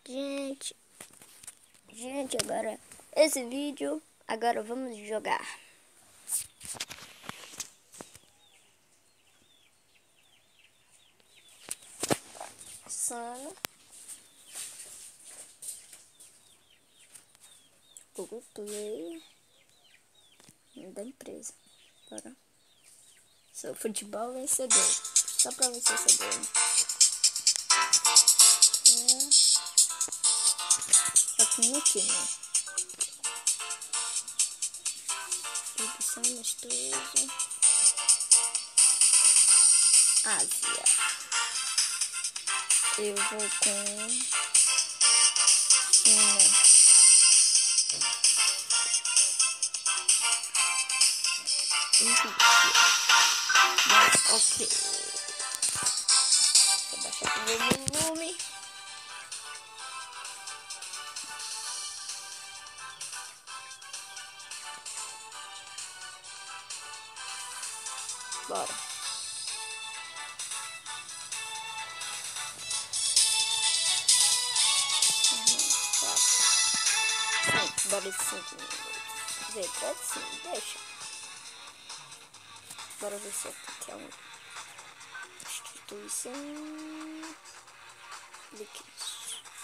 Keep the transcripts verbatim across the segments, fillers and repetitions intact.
Gente, gente, agora esse vídeo, agora vamos jogar. Sana. Google Play. Da empresa. Bora. Sou futebol vencedor. Só pra você saber. É. Só que no time. Edição amistosa. Ásia. Eu vou com China. Mas, ok. Vou baixar o meu volume. Bora. Cinco, bora de cinco minutos. Vê, pode sim, deixa. Bora ver se aqui é uma instituição líquidos.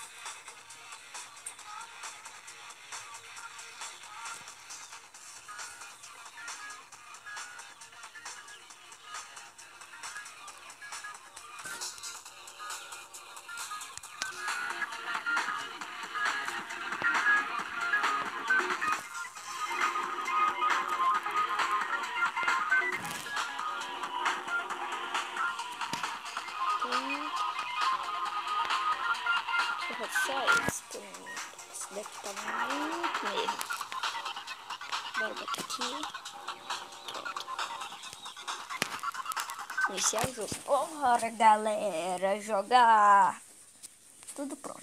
Só esse, pelo menos. Esse daqui tá muito mesmo. Bora botar aqui. Pronto. Iniciar o jogo. Bora, galera, jogar. Tudo pronto.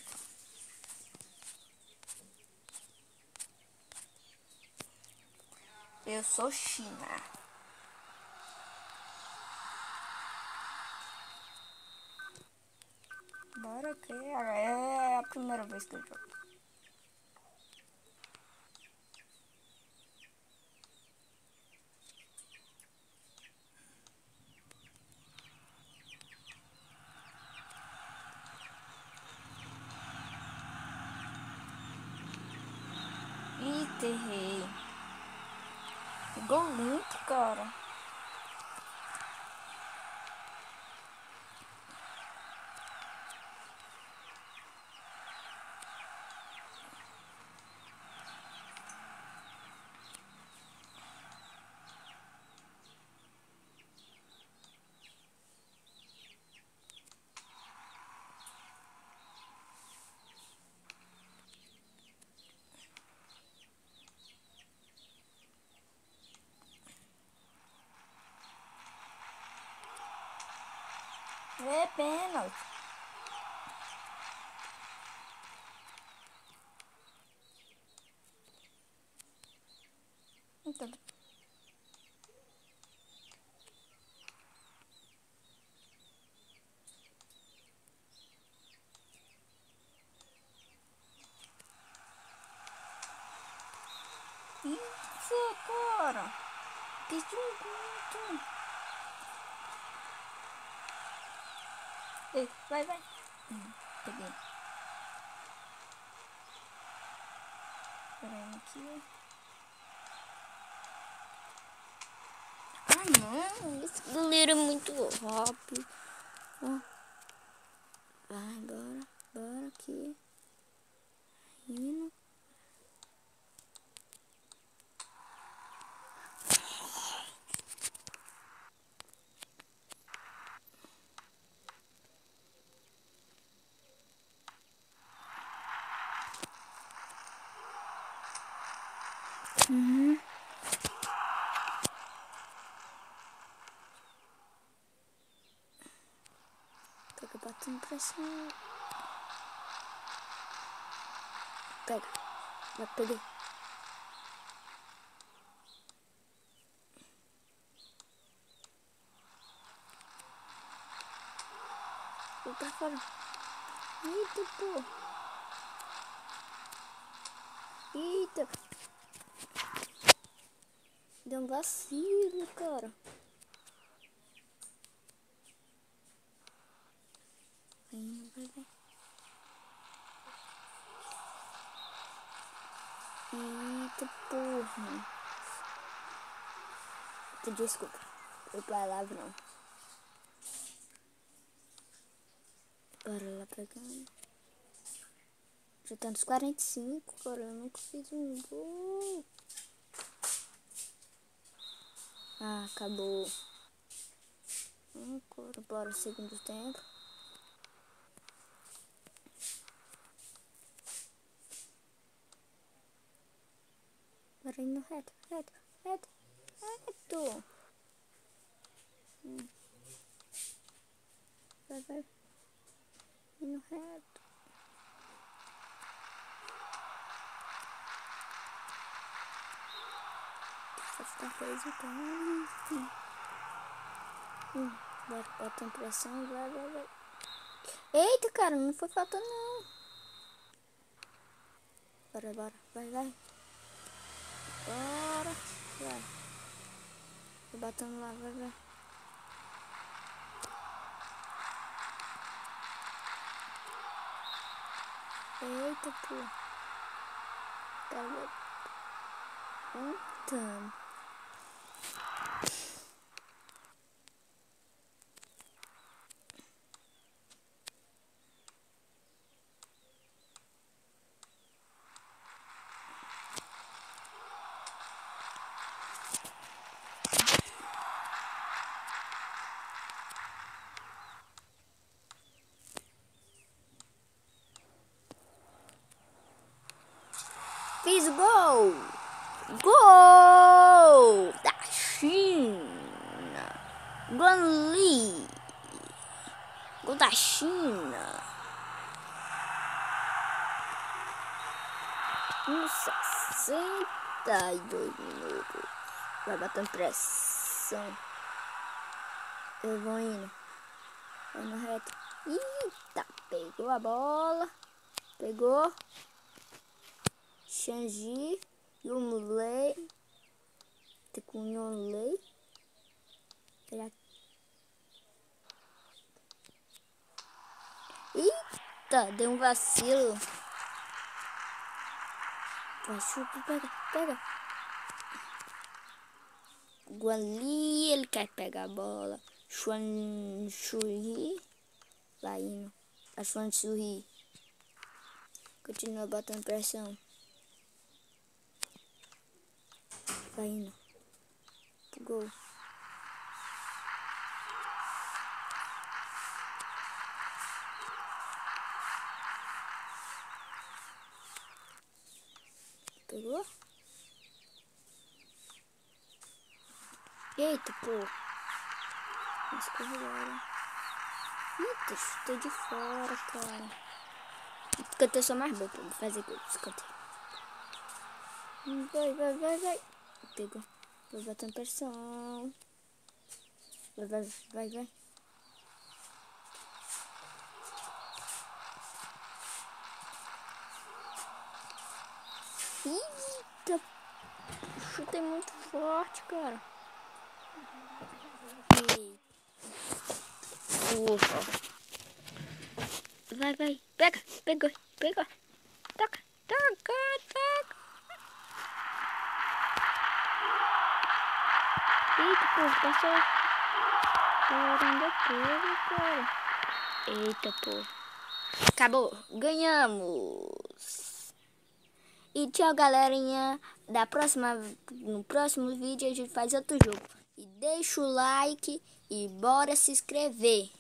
Eu sou China. Bora que é a primeira vez que eu jogo. Ih, errei. Ficou muito, cara. É pênalti. Então. Isso, cara. Que jogo. Ei, vai, vai. Hum, peguei. Peraí, aqui. Ah, não. Esse goleiro é muito rápido. Ah. Vai, bora. Bora aqui. Indo. Uhum. Pega, batendo pressão. Pega. Vai, peguei. Vou pra fora. Eita, pô. Eita. Deu um vacilo, cara. Vai, vai, vai. Eita, porra. Desculpa. Foi palavrão. Bora lá pegando. Já tá nos quarenta e cinco, cara. Eu nunca fiz um gol. Ah, acabou. Hum, cara, bora segundo tempo. Bora indo reto, reto, reto, reto. Hum. Vai, vai. Indo reto. Só ficar preso, então. Hum. Hum. Bora, botando pressão. Vai, vai, vai. Eita, cara, não foi falta não. Bora, bora. Vai, vai. Bora. Vai. Tô batendo lá, vai, vai. Eita, pô. Pega. Então. Fiz o gol! Gol da China! Guanli! Gol da China! Nos sessenta e dois minutos. Vai batendo pressão. Eu vou indo. Vai no reto. Eita! Pegou a bola. Pegou. Xanji, Yunlei, com Yunlei, eita, deu um vacilo. Vai, chupa, pega, pega. Guanli, ele quer pegar a bola. Xuan Shui, vai indo. A Xuan Shui continua botando pressão. Vai indo. Pro gol. Pegou? Eita, pô. Escorregaram. Eita, chutei de fora, cara. Escanteio só mais bom pra fazer gol. Escanteio. Vai, vai, vai, vai. Pegou. Vai botando pressão. Vai, vai, vai, vai. Eita. Chutei muito forte, cara. Eita. Ufa. Vai, vai. Pega, pegou, pegou. Toca, toca, toca. Eita, pô, passou. Caramba, pega, cara. Eita, pô. Acabou. Ganhamos. E tchau, galerinha. Da próxima, no próximo vídeo a gente faz outro jogo. E deixa o like e bora se inscrever.